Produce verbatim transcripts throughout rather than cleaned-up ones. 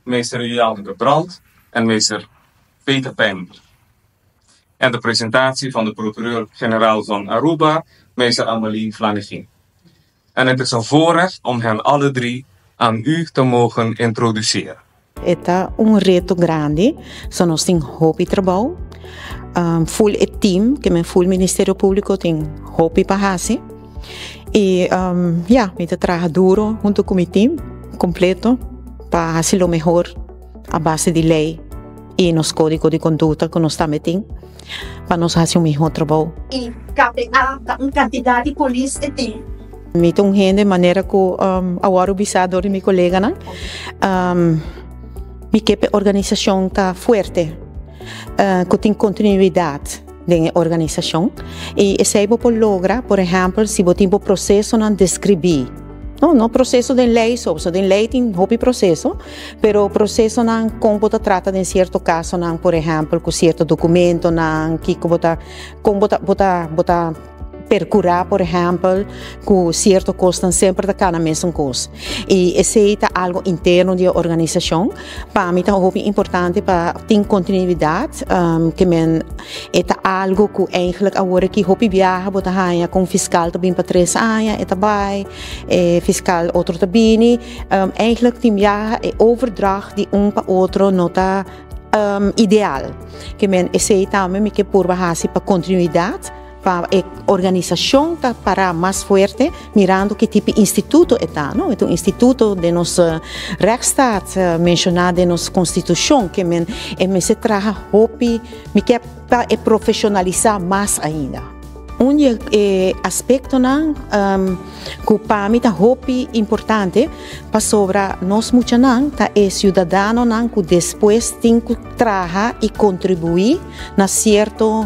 meester Jan de Brand en meester Peter Pijnder. En de presentatie van de procureur-generaal van Aruba, meester Amelie Flanagan. En het is een voorrecht om hen alle drie aan u te mogen introduceren. Esta un reto grande, sono sin hobby trabalho, um, full e team que me full Ministério Público tem hobby para fazer e um, yeah, me trabalha duro junto com o team completo para fazer o melhor a base de lei e nos códigos de conduta que nós estamos tendo para nós fazer o melhor trabalho. E captar uma quantidade de polícia tem. Me tem gente maneira que um, agora o bisado de meu colega não um, mi que a organização está forte, uh, que tem continuidade da organização e se você logra, por exemplo, se você tem um processo não descrever, não, não processo de lei, só de lei tem hobby processo, mas o processo não como você trata de certo caso não, por exemplo, com certo documento não, que você como você você percurar, por exemplo, com certo custo sempre da cada mesma coisa. E esse é algo interno da organização. Para mim é muito importante para ter continuidade, um, que men é algo que eigenlijk agora que hopi viaja, bota haya com fiscal também para três anos, é também é fiscal outro também. Um, eigenlijk tem viaja é overdrag de um para outro nota um, ideal. Que men esse também me que por base para continuidade. Para a organização tá para mais forte, mirando que tipo de instituto está, não? É um instituto de nosso rechtsstaat, uh, mencionado em nossa constituição, que men é me se traga hopi, me quer para profissionalizar mais ainda. Um eh, aspecto não, um, que para mim é hopi importante, para sobre nós muitos não, tá é cidadão não que depois tem que trabalhar e contribuir na certo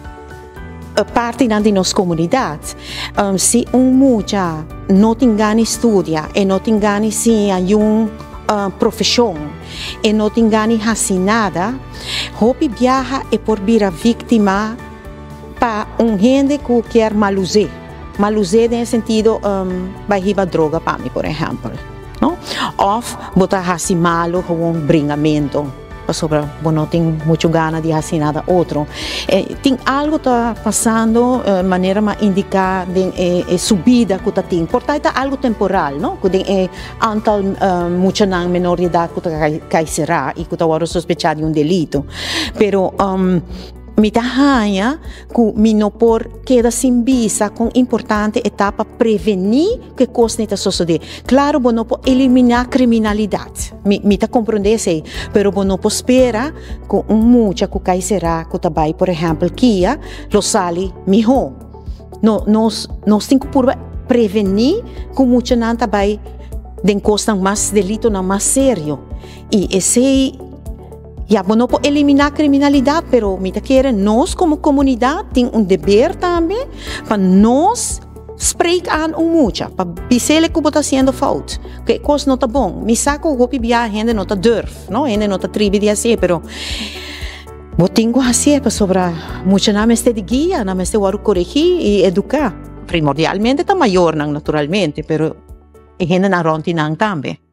parte de nossa comunidade. Um, se um mucha não tem ganho estudia e não tem ganho sim uma uh, profissão e não tem ganho fazer nada, hobby viaja e por vir a vítima para um gente que quer maluzar. Maluzar no sentido um, vai riba droga para mim, por exemplo, não? Ou botar fazer malo com um bringamento. Sobre, bom, não tem muito gana de fazer nada outro. Eh, tem algo que está passando, eh, maneira de indicar de eh, eh, subida que está tem. Portanto, é algo temporal, não? Que tem eh, antal uh, muito não menor de idade que está cairá e que está agora sospechado de um delito. Pero um, me tahanha que me não por queda sem visa com importante etapa prevenir que coisa não suceder. Claro, bom não pode eliminar criminalidade. Me me tá compreender sei, pero bom não pode esperar com um mucha que cai será que também, por exemplo, que a lo sali melhor. No nós nós tem que por prevenir que mucha não também den costa mais delito não mais sério. E esse ja, não pode eliminar a criminalidade, mas me quer nós como comunidade tem um dever também para nós spreken um muito, para dizer que está sendo falta, que coisa não está bom. Me saco o hopi a gente não está durf, não, gente não está tribo de fazer, mas eu tenho que fazer para sobre muito na meste de guia, na meste de corrigir e educar. Primordialmente está maior, naturalmente, mas a gente não ronti também.